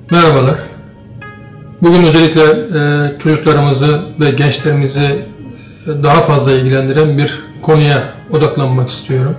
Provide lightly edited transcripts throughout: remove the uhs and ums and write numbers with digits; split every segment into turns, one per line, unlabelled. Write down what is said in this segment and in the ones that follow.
Merhabalar. Bugün özellikle çocuklarımızı ve gençlerimizi daha fazla ilgilendiren bir konuya odaklanmak istiyorum.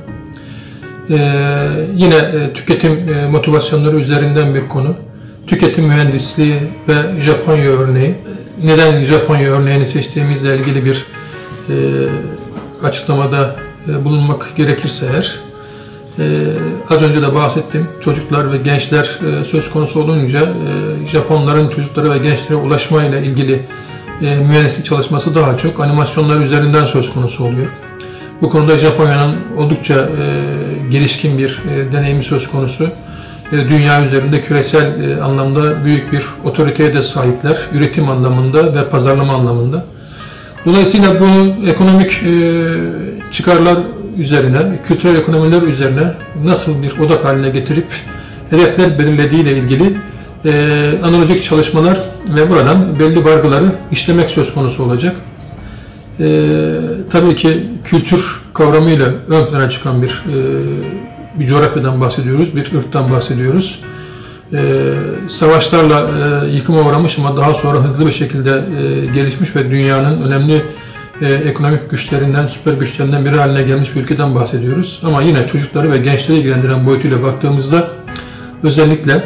Yine tüketim motivasyonları üzerinden bir konu. Tüketim mühendisliği ve Japonya örneği. Neden Japonya örneğini seçtiğimizle ilgili bir açıklamada bulunmak gerekirse eğer, az önce de bahsettim. Çocuklar ve gençler söz konusu olunca Japonların çocuklara ve gençlere ulaşmayla ilgili mühendislik çalışması daha çok animasyonlar üzerinden söz konusu oluyor. Bu konuda Japonya'nın oldukça gelişkin bir deneyimi söz konusu. Dünya üzerinde küresel anlamda büyük bir otoriteye de sahipler. Üretim anlamında ve pazarlama anlamında. Dolayısıyla bu ekonomik çıkarlar üzerine, kültürel ekonomiler üzerine nasıl bir odak haline getirip hedefler belirlediği ile ilgili analojik çalışmalar ve buradan belli vargıları işlemek söz konusu olacak. Tabii ki kültür kavramıyla ön plana çıkan bir coğrafyadan bahsediyoruz, bir ırktan bahsediyoruz. Savaşlarla yıkıma uğramış ama daha sonra hızlı bir şekilde gelişmiş ve dünyanın önemli ekonomik güçlerinden, süper güçlerinden biri haline gelmiş bir ülkeden bahsediyoruz. Ama yine çocukları ve gençleri ilgilendiren boyutuyla baktığımızda özellikle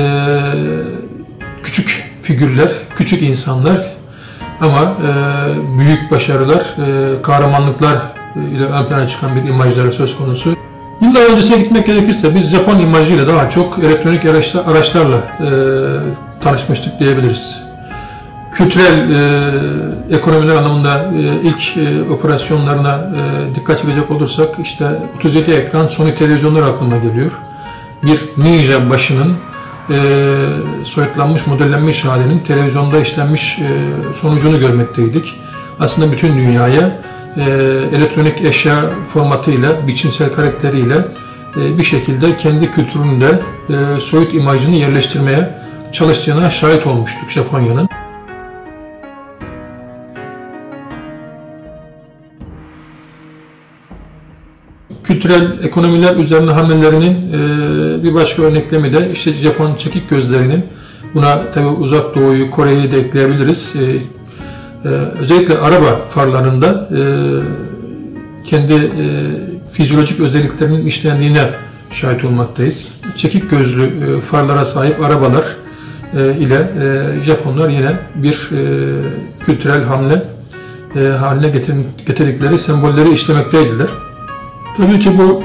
küçük figürler, küçük insanlar ama büyük başarılar, kahramanlıklar ile ön plana çıkan bir imajları söz konusu. Yıllar öncesine gitmek gerekirse biz Japon imajıyla daha çok elektronik araçlarla tanışmıştık diyebiliriz. Kültürel ekonomiler anlamında ilk operasyonlarına dikkat çekecek olursak işte 37 ekran Sony televizyonlar aklıma geliyor. Bir ninja başının soyutlanmış, modellenmiş halinin televizyonda işlenmiş sonucunu görmekteydik. Aslında bütün dünyaya elektronik eşya formatıyla, biçimsel karakteriyle bir şekilde kendi kültüründe soyut imajını yerleştirmeye çalıştığına şahit olmuştuk Japonya'nın. Kültürel ekonomiler üzerine hamlelerinin bir başka örneklemi de işte Japon çekik gözlerinin, buna tabi Uzak Doğu'yu, Kore'yi de ekleyebiliriz. Özellikle araba farlarında kendi fizyolojik özelliklerinin işlendiğine şahit olmaktayız. Çekik gözlü farlara sahip arabalar ile Japonlar yine bir kültürel hamle haline getirdikleri sembolleri işlemekteydiler. Tabii ki bu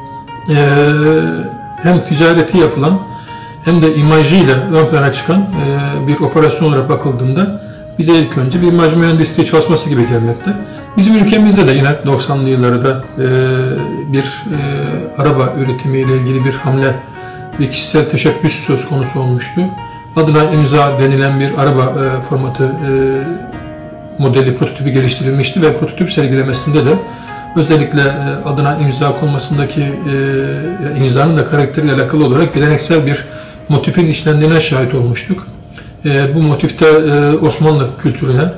hem ticareti yapılan hem de imajıyla ön plana çıkan bir operasyon olarak bakıldığında bize ilk önce bir imaj mühendisliği çalışması gibi gelmekte. Bizim ülkemizde de yine 90'lı yıllarda bir araba üretimiyle ilgili bir hamle, bir kişisel teşebbüs söz konusu olmuştu. Adına imza denilen bir araba formatı modeli, prototipi geliştirilmişti ve prototip sergilemesinde de özellikle adına imza konmasındaki imzanın da karakteriyle alakalı olarak geleneksel bir motifin işlendiğine şahit olmuştuk. Bu motifte Osmanlı kültürüne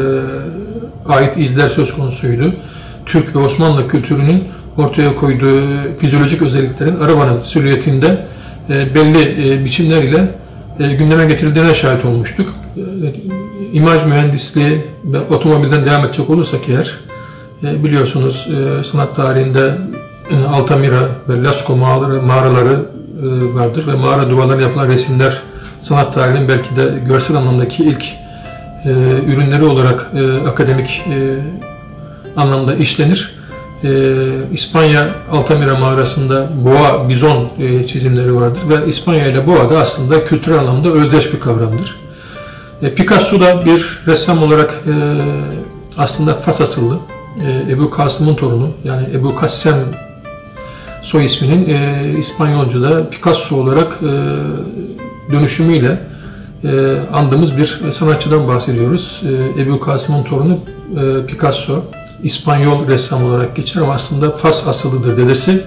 ait izler söz konusuydu. Türk ve Osmanlı kültürünün ortaya koyduğu fizyolojik özelliklerin arabanın silüetinde belli biçimler ile gündeme getirildiğine şahit olmuştuk. İmaj mühendisliği ve otomobilden devam edecek olursak eğer, biliyorsunuz sanat tarihinde Altamira ve Lascaux mağaraları vardır ve mağara duvarlarına yapılan resimler sanat tarihinin belki de görsel anlamdaki ilk ürünleri olarak akademik anlamda işlenir. İspanya Altamira mağarasında boğa, bizon çizimleri vardır ve İspanya ile boğa da aslında kültürel anlamda özdeş bir kavramdır. Picasso da bir ressam olarak aslında Fas asıllı, Ebu Kasım'ın torunu, yani Ebu Kassem soy isminin İspanyolca'da Picasso olarak dönüşümüyle andığımız bir sanatçıdan bahsediyoruz. Ebu Kasım'ın torunu Picasso, İspanyol ressam olarak geçer ama aslında Fas asıllıdır dedesi.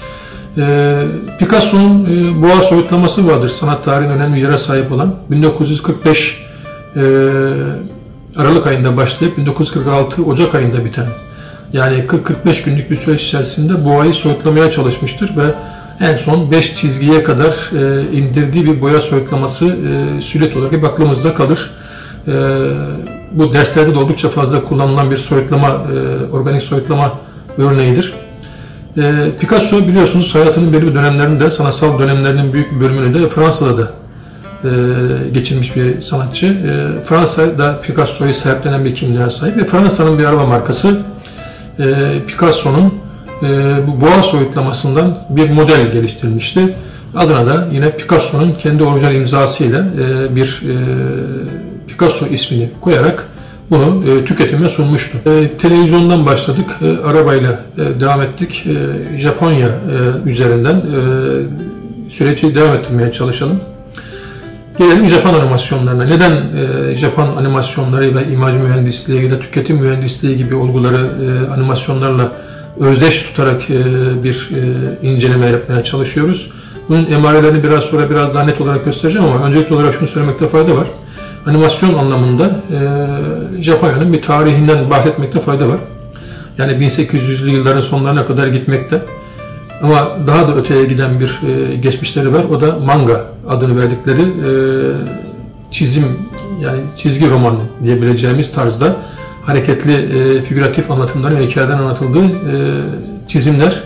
Picasso'nun boğa soyutlaması vardır, sanat tarihinin önemli yere sahip olan. 1945 Aralık ayında başlayıp 1946 Ocak ayında biten, yani 40-45 günlük bir süreç içerisinde boğayı soyutlamaya çalışmıştır ve en son 5 çizgiye kadar indirdiği bir boya soyutlaması silüet olarak hep aklımızda kalır. Bu derslerde de oldukça fazla kullanılan bir soyutlama, organik soyutlama örneğidir. Picasso biliyorsunuz hayatının belli bir dönemlerinde, sanatsal dönemlerinin büyük bir bölümünü de Fransa'da da geçirmiş bir sanatçı. Fransa'da Picasso'yu sahiplenen bir kimliğe sahip ve Fransa'nın bir araba markası Picasso'nun bu boğa soyutlamasından bir model geliştirilmişti. Adına da yine Picasso'nun kendi orijinal imzasıyla bir Picasso ismini koyarak bunu tüketime sunmuştu. Televizyondan başladık, arabayla devam ettik. Japonya üzerinden süreci devam ettirmeye çalışalım. Gelelim Japon animasyonlarına. Neden Japon animasyonları ve imaj mühendisliği ya da tüketim mühendisliği gibi olguları animasyonlarla özdeş tutarak bir inceleme yapmaya çalışıyoruz? Bunun emarelerini biraz sonra biraz daha net olarak göstereceğim ama öncelikli olarak şunu söylemekte fayda var. Animasyon anlamında Japonya'nın bir tarihinden bahsetmekte fayda var. Yani 1800'lü yılların sonlarına kadar gitmekte. Ama daha da öteye giden bir geçmişleri var. O da manga adını verdikleri çizim, yani çizgi roman diyebileceğimiz tarzda hareketli figüratif anlatımların ve hikayeden anlatıldığı çizimler.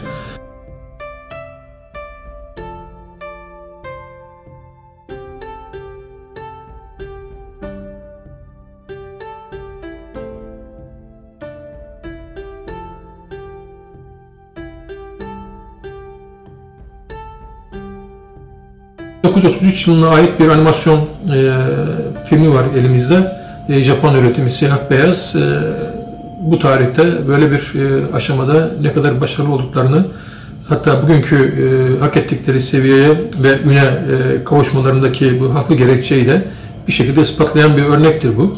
1933 yılına ait bir animasyon filmi var elimizde. Japon üretimi, siyah beyaz. Bu tarihte böyle bir aşamada ne kadar başarılı olduklarını, hatta bugünkü hak ettikleri seviyeye ve üne kavuşmalarındaki bu haklı gerekçeyi de bir şekilde ispatlayan bir örnektir bu.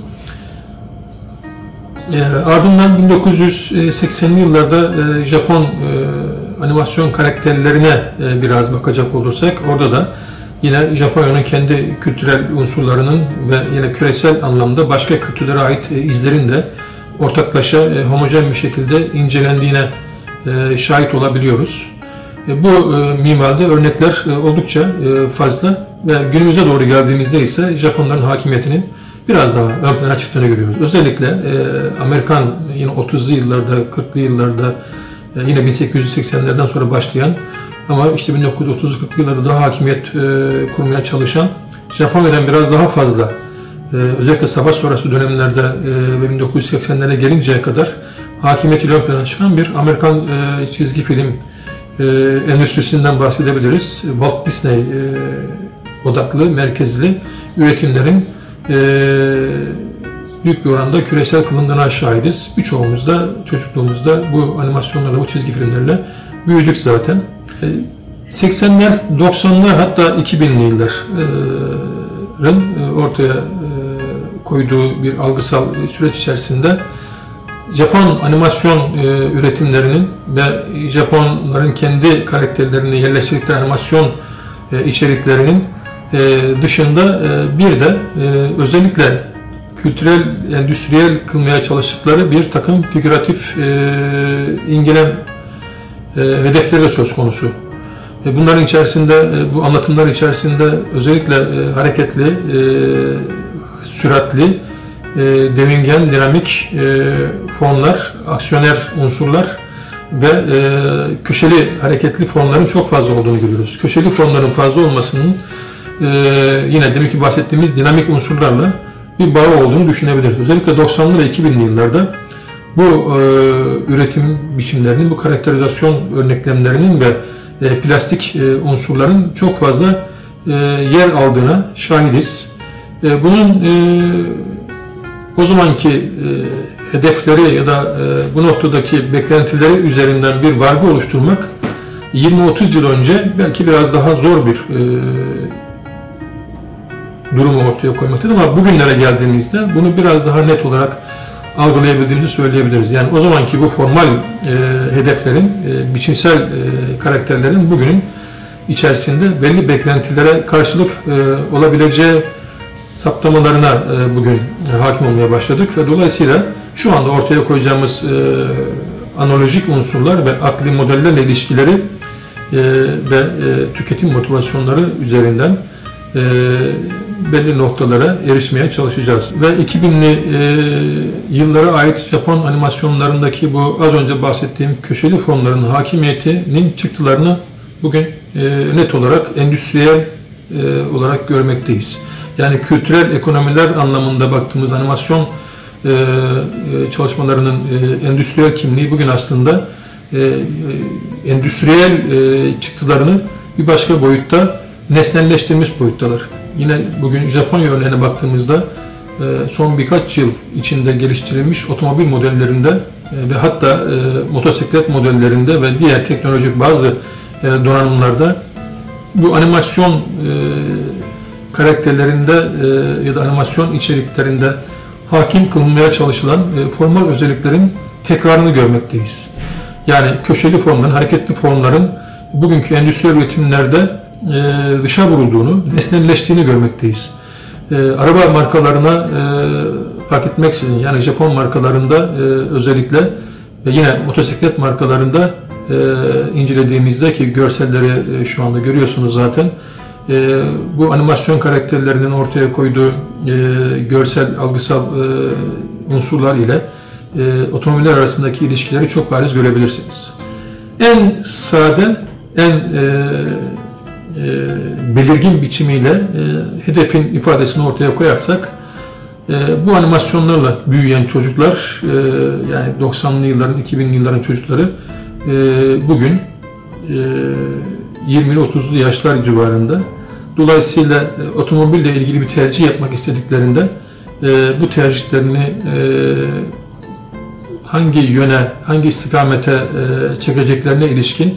Ardından 1980'li yıllarda Japon animasyon karakterlerine biraz bakacak olursak, orada da yine Japonya'nın kendi kültürel unsurlarının ve yine küresel anlamda başka kültürlere ait izlerin de ortaklaşa homojen bir şekilde incelendiğine şahit olabiliyoruz. Bu minvalde örnekler oldukça fazla ve günümüze doğru geldiğimizde ise Japonların hakimiyetinin biraz daha ön plana çıktığını görüyoruz. Özellikle Amerikan yine 30'lu yıllarda, 40'lı yıllarda, yine 1880'lerden sonra başlayan ama işte 1930-40'lı yıllarda daha hakimiyet kurmaya çalışan, Japonya'dan biraz daha fazla, özellikle savaş sonrası dönemlerde ve 1980'lere gelinceye kadar hakimiyeti ön plana çıkan bir Amerikan çizgi film endüstrisinden bahsedebiliriz. Walt Disney odaklı, merkezli üretimlerin büyük bir oranda küresel kılındığına şahidiz. Birçoğumuz da çocukluğumuzda bu animasyonlarla, bu çizgi filmlerle büyüdük zaten. 80'ler, 90'lar hatta 2000'li yılların ortaya koyduğu bir algısal süreç içerisinde Japon animasyon üretimlerinin ve Japonların kendi karakterlerini yerleştirdikleri animasyon içeriklerinin dışında bir de özellikle kültürel, endüstriyel kılmaya çalıştıkları bir takım figüratif imgelem hedefleri de söz konusu. Bunların içerisinde, bu anlatımlar içerisinde özellikle hareketli, süratli, devingen, dinamik fonlar, aksiyoner unsurlar ve köşeli hareketli fonların çok fazla olduğunu görüyoruz. Köşeli fonların fazla olmasının yine demek ki bahsettiğimiz dinamik unsurlarla bir bağı olduğunu düşünebiliriz. Özellikle 90'lı ve 2000'li yıllarda bu üretim biçimlerinin, bu karakterizasyon örneklemlerinin ve plastik unsurların çok fazla yer aldığına şahidiz. Bunun o zamanki hedefleri ya da bu noktadaki beklentileri üzerinden bir vargı oluşturmak 20-30 yıl önce belki biraz daha zor bir durumu ortaya koymaktadır ama bugünlere geldiğimizde bunu biraz daha net olarak algılayabildiğimizi söyleyebiliriz. Yani o zamanki bu formal hedeflerin, biçimsel karakterlerin bugünün içerisinde belli beklentilere karşılık olabileceği saptamalarına bugün hakim olmaya başladık ve dolayısıyla şu anda ortaya koyacağımız analojik unsurlar ve akli modellerle ilişkileri ve tüketim motivasyonları üzerinden belli noktalara erişmeye çalışacağız. Ve 2000'li yıllara ait Japon animasyonlarındaki bu az önce bahsettiğim köşeli formların hakimiyetinin çıktılarını bugün net olarak endüstriyel olarak görmekteyiz. Yani kültürel ekonomiler anlamında baktığımız animasyon çalışmalarının endüstriyel kimliği bugün aslında endüstriyel çıktılarını bir başka boyutta nesnelleştirmiş boyuttalar. Yine bugün Japonya örneğine baktığımızda son birkaç yıl içinde geliştirilmiş otomobil modellerinde ve hatta motosiklet modellerinde ve diğer teknolojik bazı donanımlarda bu animasyon karakterlerinde ya da animasyon içeriklerinde hakim kılınmaya çalışılan formal özelliklerin tekrarını görmekteyiz. Yani köşeli formların, hareketli formların bugünkü endüstriyel üretimlerde dışa vurulduğunu, nesnelleştiğini görmekteyiz. Araba markalarına fark etmeksizin, yani Japon markalarında özellikle ve yine motosiklet markalarında incelediğimizde ki görselleri şu anda görüyorsunuz zaten, bu animasyon karakterlerinin ortaya koyduğu görsel, algısal unsurlar ile otomobiller arasındaki ilişkileri çok bariz görebilirsiniz. En sade, en belirgin biçimiyle hedefin ifadesini ortaya koyarsak, bu animasyonlarla büyüyen çocuklar, yani 90'lı yılların, 2000'li yılların çocukları bugün 20'li 30'lu yaşlar civarında. Dolayısıyla otomobille ilgili bir tercih yapmak istediklerinde bu tercihlerini hangi yöne, hangi istikamete çekeceklerine ilişkin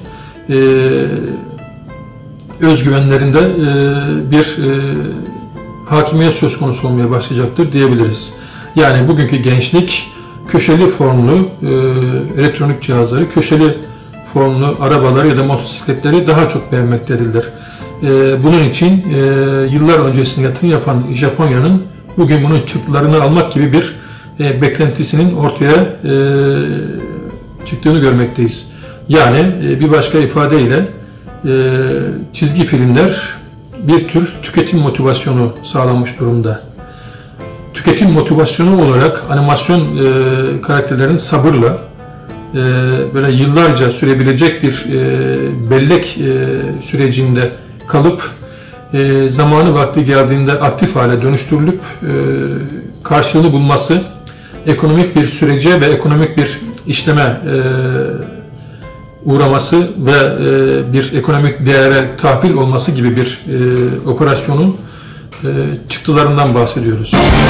özgüvenlerinde bir hakimiyet söz konusu olmaya başlayacaktır diyebiliriz. Yani bugünkü gençlik köşeli formlu elektronik cihazları, köşeli formlu arabaları ya da motosikletleri daha çok beğenmektedirler. Bunun için yıllar öncesinde yatırım yapan Japonya'nın bugün bunun çıktılarını almak gibi bir beklentisinin ortaya çıktığını görmekteyiz. Yani bir başka ifadeyle çizgi filmler bir tür tüketim motivasyonu sağlamış durumda. Tüketim motivasyonu olarak animasyon karakterlerin sabırla böyle yıllarca sürebilecek bir bellek sürecinde kalıp zamanı vakti geldiğinde aktif hale dönüştürülüp karşılığını bulması, ekonomik bir sürece ve ekonomik bir işleme uğraması ve bir ekonomik değere tahvil olması gibi bir operasyonun çıktılarından bahsediyoruz.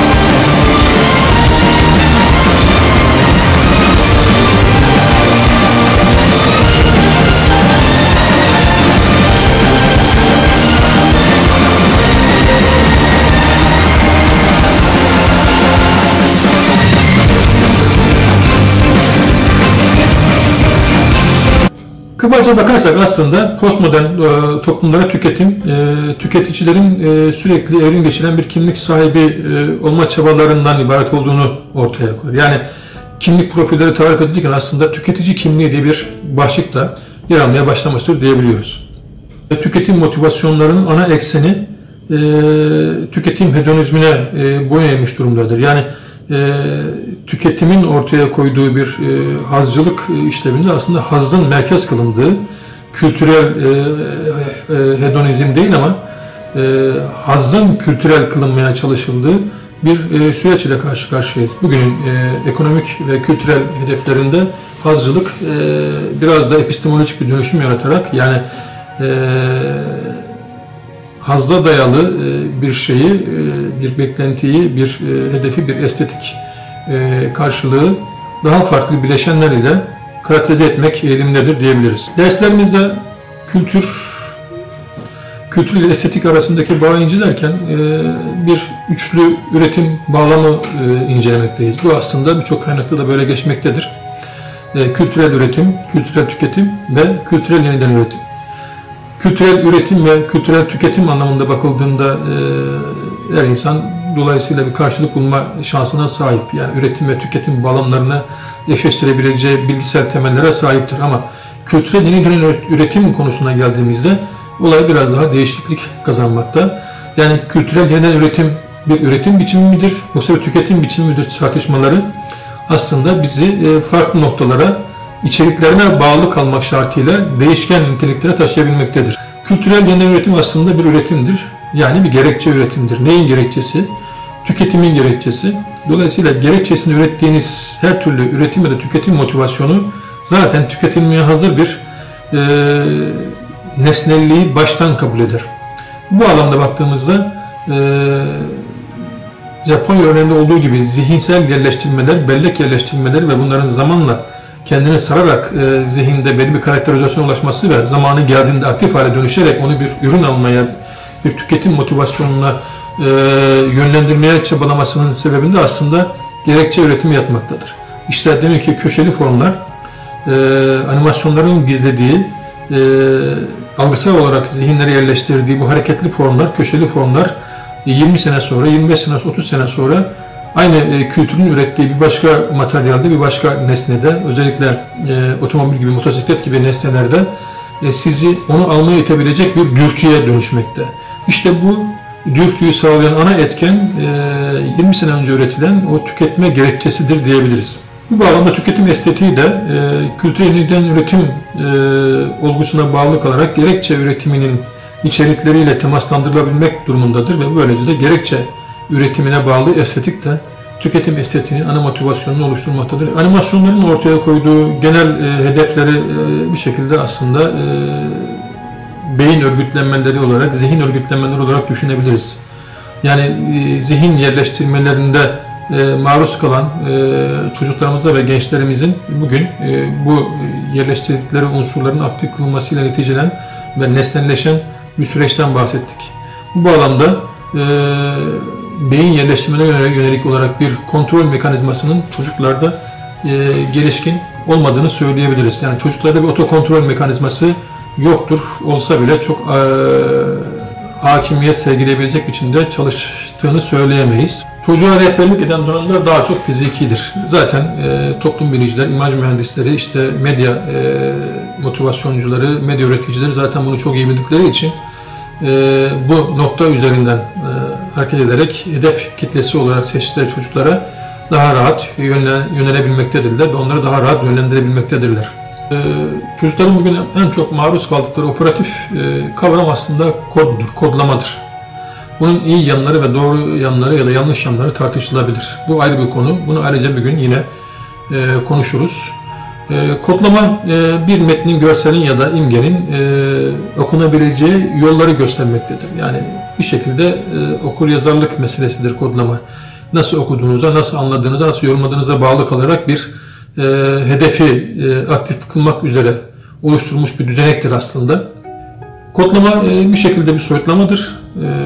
Kabaca bakarsak aslında postmodern toplumlara tüketicilerin sürekli evrim geçiren bir kimlik sahibi olma çabalarından ibaret olduğunu ortaya koyuyor. Yani kimlik profilleri tarif edilirken aslında tüketici kimliği diye bir başlıkla yer almaya başlamıştır diyebiliyoruz. Tüketim motivasyonlarının ana ekseni tüketim hedonizmine boyun eğmiş durumdadır. Yani tüketimin ortaya koyduğu bir hazcılık işlevinde aslında hazzın merkez kılındığı, kültürel hedonizm değil ama hazzın kültürel kılınmaya çalışıldığı bir süreç ile karşı karşıyayız. Bugünün ekonomik ve kültürel hedeflerinde hazcılık biraz da epistemolojik bir dönüşüm yaratarak, yani hazda dayalı bir şeyi, bir beklentiyi, bir hedefi, bir estetik karşılığı daha farklı bileşenler ile karakterize etmek eğilimindedir diyebiliriz. Derslerimizde kültür ile estetik arasındaki bağı incelerken bir üçlü üretim bağlamı incelemekteyiz. Bu aslında birçok kaynakta da böyle geçmektedir. Kültürel üretim, kültürel tüketim ve kültürel yeniden üretim. Kültürel üretim ve kültürel tüketim anlamında bakıldığında her insan dolayısıyla bir karşılık bulma şansına sahip. Yani üretim ve tüketim bağlamlarını eşleştirebileceği bilgisayar temellere sahiptir. Ama Kültürel yeniden üretim konusuna geldiğimizde olay biraz daha değişiklik kazanmakta. Yani kültürel yeniden üretim bir üretim biçimi midir yoksa bir tüketim biçimi midir tartışmaları aslında bizi farklı noktalara, içeriklerine bağlı kalmak şartıyla değişken niteliklere taşıyabilmektedir. Kültürel yeniden üretim aslında bir üretimdir. Yani bir gerekçe üretimdir. Neyin gerekçesi? Tüketimin gerekçesi. Dolayısıyla gerekçesini ürettiğiniz her türlü üretim ya da tüketim motivasyonu zaten tüketilmeye hazır bir nesnelliği baştan kabul eder. Bu alanda baktığımızda Japonya örneğinde olduğu gibi zihinsel yerleştirmeler, bellek yerleştirmeler ve bunların zamanla kendini sararak zihinde belli bir karakterizasyona ulaşması ve zamanı geldiğinde aktif hale dönüşerek onu bir ürün almaya, bir tüketim motivasyonuna yönlendirmeye çabalamasının sebebinde aslında gerekçe üretimi yatmaktadır. İşte demek ki köşeli formlar animasyonların gizlediği, algısal olarak zihinlere yerleştirdiği bu hareketli formlar, köşeli formlar 20 sene sonra, 25 sene sonra, 30 sene sonra aynı kültürün ürettiği bir başka materyalde, bir başka nesnede, özellikle otomobil gibi, motosiklet gibi nesnelerde sizi onu almaya itebilecek bir dürtüye dönüşmekte. İşte bu dürtüyü sağlayan ana etken 20 sene önce üretilen o tüketme gerekçesidir diyebiliriz. Bu bağlamda tüketim estetiği de kültürel yeniden üretim olgusuna bağlı kalarak gerekçe üretiminin içerikleriyle temaslandırılabilmek durumundadır ve böylece de gerekçe üretimine bağlı estetik de tüketim estetiğinin ana motivasyonunu oluşturmaktadır. Animasyonların ortaya koyduğu genel hedefleri bir şekilde aslında beyin örgütlenmeleri olarak, zihin örgütlenmeleri olarak düşünebiliriz. Yani zihin yerleştirmelerinde maruz kalan çocuklarımızda ve gençlerimizin bugün bu yerleştirdikleri unsurların aktif kılınmasıyla neticelen ve nesnelleşen bir süreçten bahsettik. Bu bağlamda beyin yerleştirmelerine yönelik olarak bir kontrol mekanizmasının çocuklarda gelişkin olmadığını söyleyebiliriz. Yani çocuklarda bir otokontrol mekanizması yoktur. Olsa bile çok hakimiyet sergileyebilecek biçimde çalıştığını söyleyemeyiz. Çocuğa rehberlik eden durumlar daha çok fizikidir. Zaten toplum biliciler, imaj mühendisleri, işte medya motivasyoncuları, medya üreticileri zaten bunu çok iyi bildikleri için bu nokta üzerinden hareket ederek hedef kitlesi olarak seçtikleri çocuklara daha rahat yönelebilmektedirler ve onları daha rahat yönlendirebilmektedirler. Çocukların bugün en çok maruz kaldıkları operatif kavram aslında koddur, kodlamadır. Bunun iyi yanları ve doğru yanları ya da yanlış yanları tartışılabilir. Bu ayrı bir konu. Bunu ayrıca bir gün yine konuşuruz. Kodlama bir metnin, görselin ya da imgenin okunabileceği yolları göstermektedir. Yani bir şekilde okuryazarlık meselesidir kodlama. Nasıl okuduğunuza, nasıl anladığınıza, nasıl yorumladığınıza bağlı kalarak bir hedefi aktif kılmak üzere oluşturulmuş bir düzenektir aslında. Kodlama bir şekilde bir soyutlamadır.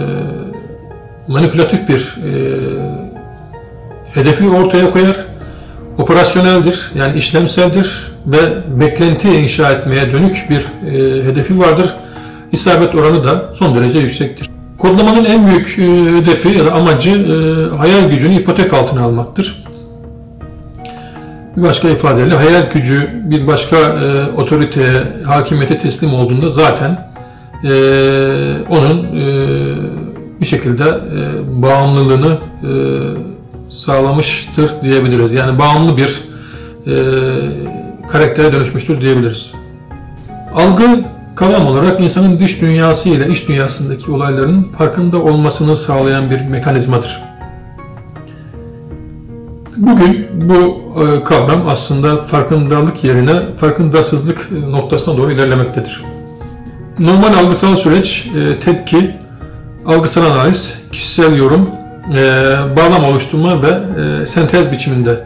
Manipülatif bir hedefi ortaya koyar. Operasyoneldir, yani işlemseldir ve beklenti inşa etmeye dönük bir hedefi vardır. İsabet oranı da son derece yüksektir. Kodlamanın en büyük hedefi ya da amacı hayal gücünü ipotek altına almaktır. Bir başka ifadeyle hayal gücü bir başka otoriteye, hakimiyete teslim olduğunda zaten onun bir şekilde bağımlılığını sağlamıştır diyebiliriz. Yani bağımlı bir karaktere dönüşmüştür diyebiliriz. Algı kavram olarak insanın dış dünyası ile iç dünyasındaki olayların farkında olmasını sağlayan bir mekanizmadır. Bugün bu kavram aslında farkındalık yerine farkındasızlık noktasına doğru ilerlemektedir. Normal algısal süreç tepki, algısal analiz, kişisel yorum, bağlam oluşturma ve sentez biçiminde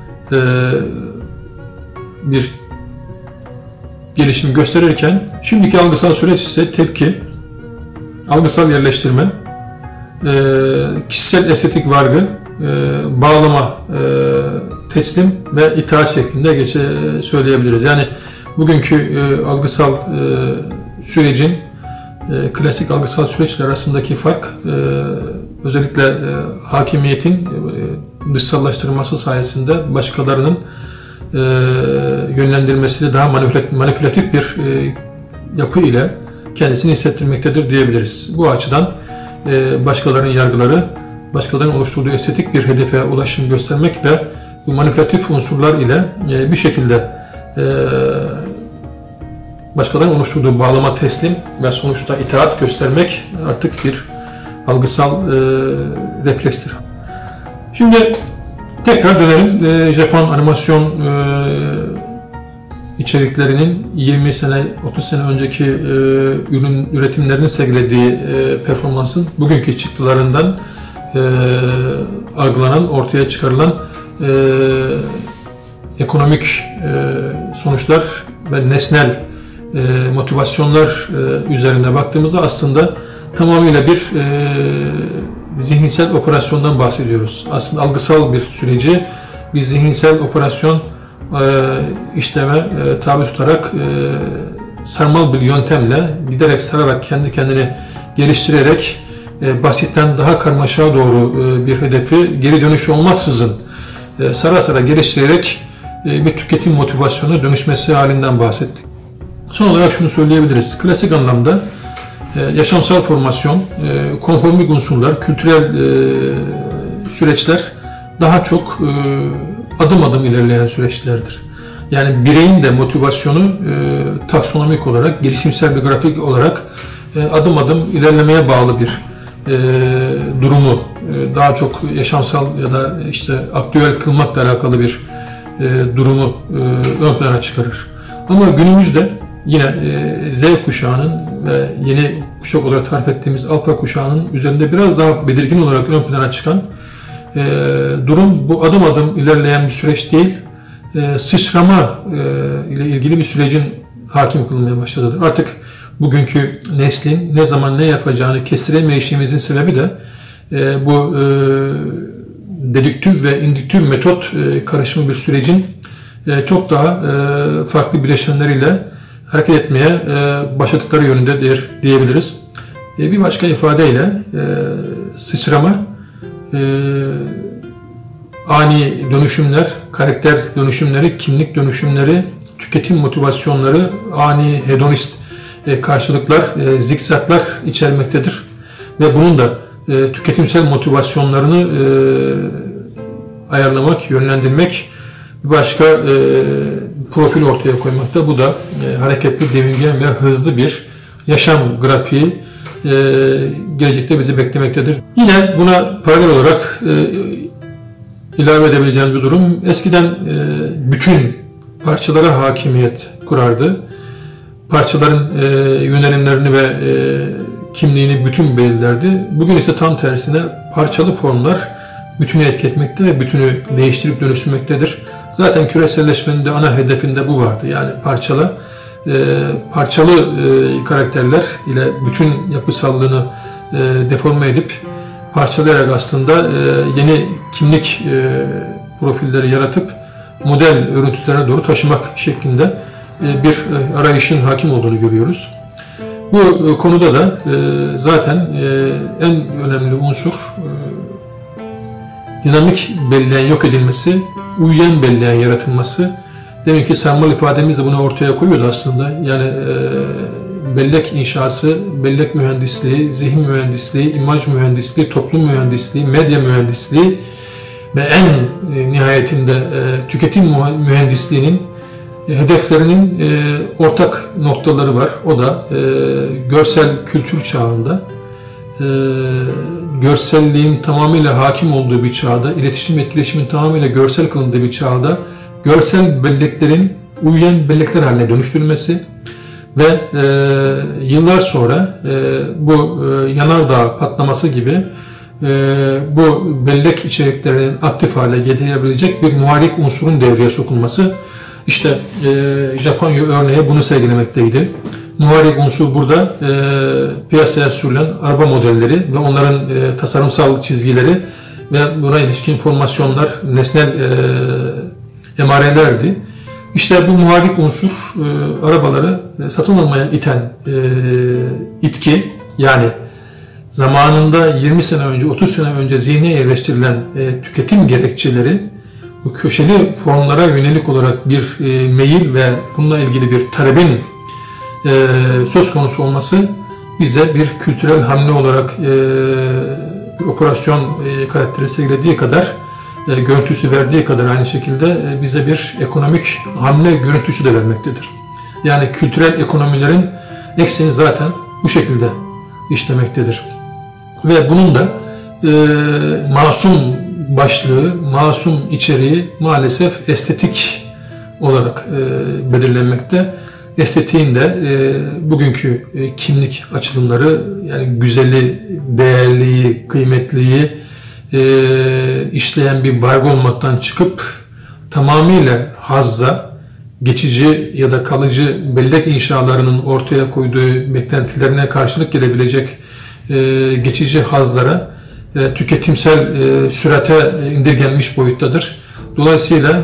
bir gelişim gösterirken şimdiki algısal süreç ise tepki, algısal yerleştirme, kişisel estetik vargı, bağlama, teslim ve itaat şeklinde söyleyebiliriz. Yani bugünkü algısal sürecin klasik algısal süreçler arasındaki fark özellikle hakimiyetin dışsallaştırılması sayesinde başkalarının yönlendirmesiyle daha manipülatif bir yapı ile kendisini hissettirmektedir diyebiliriz. Bu açıdan başkalarının yargıları, başkalarının oluşturduğu estetik bir hedefe ulaşım göstermek ve bu manipülatif unsurlar ile bir şekilde başkalarının oluşturduğu bağlama teslim ve sonuçta itaat göstermek artık bir algısal reflekstir. Şimdi tekrar dönelim Japon animasyon içeriklerinin 20 sene, 30 sene önceki ürün üretimlerinin sergilediği performansın bugünkü çıktılarından algılanan, ortaya çıkarılan ekonomik sonuçlar ve nesnel motivasyonlar üzerine baktığımızda aslında tamamıyla bir zihinsel operasyondan bahsediyoruz. Aslında algısal bir süreci bir zihinsel operasyon işleme tabi tutarak sarmal bir yöntemle giderek sararak kendi kendini geliştirerek basitten daha karmaşaya doğru bir hedefi geri dönüş olmaksızın sara sara geliştirerek bir tüketim motivasyonuna dönüşmesi halinden bahsettik. Son olarak şunu söyleyebiliriz. Klasik anlamda yaşamsal formasyon, konformik unsurlar, kültürel süreçler daha çok adım adım ilerleyen süreçlerdir. Yani bireyin de motivasyonu taksonomik olarak, gelişimsel bir grafik olarak adım adım ilerlemeye bağlı bir durumu daha çok yaşamsal ya da işte aktüel kılmakla alakalı bir durumu ön plana çıkarır. Ama günümüzde yine Z kuşağının ve yeni kuşak olarak tarif ettiğimiz alfa kuşağının üzerinde biraz daha belirgin olarak ön plana çıkan durum bu adım adım ilerleyen bir süreç değil, sıçrama ile ilgili bir sürecin hakim kılınmaya başladıdır. Artık bugünkü neslin ne zaman ne yapacağını kestiremeyişimizin sebebi de bu dedüktür ve indüktür metot karışımı bir sürecin çok daha farklı bileşenleriyle hareket etmeye başladıkları yönündedir diyebiliriz. Bir başka ifadeyle sıçrama, ani dönüşümler, karakter dönüşümleri, kimlik dönüşümleri, tüketim motivasyonları, ani hedonist karşılıklar, zikzaklar içermektedir. Ve bunun da tüketimsel motivasyonlarını ayarlamak, yönlendirmek, bir başka profil ortaya koymakta. Bu da hareketli, devingen ve hızlı bir yaşam grafiği gelecekte bizi beklemektedir. Yine buna paralel olarak ilave edebileceğimiz bir durum, eskiden bütün parçalara hakimiyet kurardı. Parçaların yönelimlerini ve kimliğini bütün belirlerdi. Bugün ise tam tersine parçalı formlar bütünü etki etmekte ve bütünü değiştirip dönüştürmektedir. Zaten küreselleşmenin de ana hedefinde bu vardı. Yani parçalı karakterler ile bütün yapısallığını deforme edip parçalayarak aslında yeni kimlik profilleri yaratıp model örüntülerine doğru taşımak şeklinde bir arayışın hakim olduğunu görüyoruz. Bu konuda da zaten en önemli unsur dinamik belleğin yok edilmesi, uyuyan belleğin yaratılması. Demek ki sarmal ifademiz de bunu ortaya koyuyordu aslında. Yani bellek inşası, bellek mühendisliği, zihin mühendisliği, imaj mühendisliği, toplum mühendisliği, medya mühendisliği ve en nihayetinde tüketim mühendisliğinin hedeflerinin ortak noktaları var. O da görsel kültür çağında, görselliğin tamamıyla hakim olduğu bir çağda, iletişim etkileşimin tamamıyla görsel kılındığı bir çağda, görsel belleklerin uyuyan bellekler haline dönüştürülmesi ve yıllar sonra bu yanardağ patlaması gibi bu bellek içeriklerinin aktif hale getirebilecek bir muharrik unsurun devreye sokulması. İşte Japonya örneği bunu sergilemekteydi. Muharrik unsur burada piyasaya sürülen araba modelleri ve onların tasarımsal çizgileri ve buna ilişkin formasyonlar, nesnel emarelerdi. İşte bu muharrik unsur arabaları satın almaya iten itki, yani zamanında 20 sene önce, 30 sene önce zihne yerleştirilen tüketim gerekçeleri bu köşeli formlara yönelik olarak bir meyil ve bununla ilgili bir talebin söz konusu olması bize bir kültürel hamle olarak bir operasyon karakteri sergilediği kadar, görüntüsü verdiği kadar aynı şekilde bize bir ekonomik hamle görüntüsü de vermektedir. Yani kültürel ekonomilerin ekseni zaten bu şekilde işlemektedir. Ve bunun da masum başlığı, masum içeriği maalesef estetik olarak belirlenmekte. Estetiğin de bugünkü kimlik açılımları, yani güzeli, değerliyi, kıymetliyi işleyen bir vargı olmaktan çıkıp tamamıyla hazza, geçici ya da kalıcı bellek inşalarının ortaya koyduğu beklentilerine karşılık gelebilecek geçici hazlara, tüketimsel sürate indirgenmiş boyuttadır. Dolayısıyla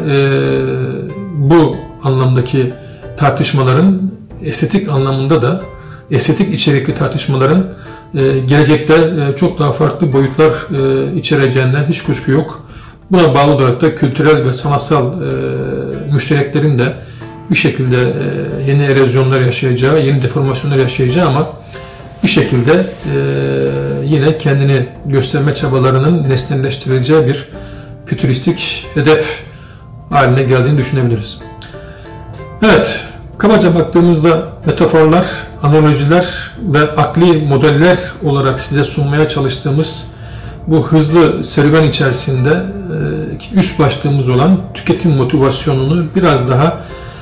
bu anlamdaki tartışmaların estetik anlamında da, estetik içerikli tartışmaların gelecekte çok daha farklı boyutlar içereceğinden hiç kuşku yok. Buna bağlı olarak da kültürel ve sanatsal müştereklerin de bir şekilde yeni erozyonlar yaşayacağı, yeni deformasyonlar yaşayacağı ama bir şekilde yine kendini gösterme çabalarının nesnelleştirileceği bir fütüristik hedef haline geldiğini düşünebiliriz. Evet, kabaca baktığımızda metaforlar, analojiler ve akli modeller olarak size sunmaya çalıştığımız bu hızlı serüven içerisinde üst başlığımız olan tüketim motivasyonunu biraz daha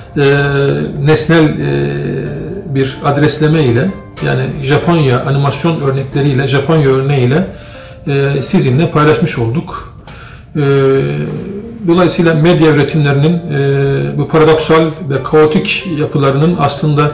nesnel bir adresleme ile, yani Japonya animasyon örnekleriyle, Japonya örneğiyle sizinle paylaşmış olduk. Dolayısıyla medya üretimlerinin bu paradoksal ve kaotik yapılarının aslında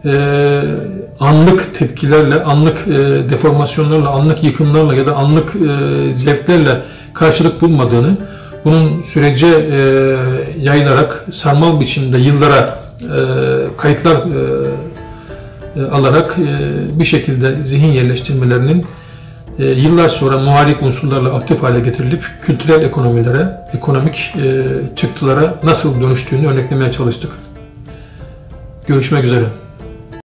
anlık tepkilerle, anlık deformasyonlarla, anlık yıkımlarla ya da anlık zevklerle karşılık bulmadığını, bunun sürece yayılarak sarmal biçimde yıllara kayıtlar alarak bir şekilde zihin yerleştirmelerinin yıllar sonra muharrik unsurlarla aktif hale getirilip kültürel ekonomilere, ekonomik çıktılara nasıl dönüştüğünü örneklemeye çalıştık. Görüşmek üzere.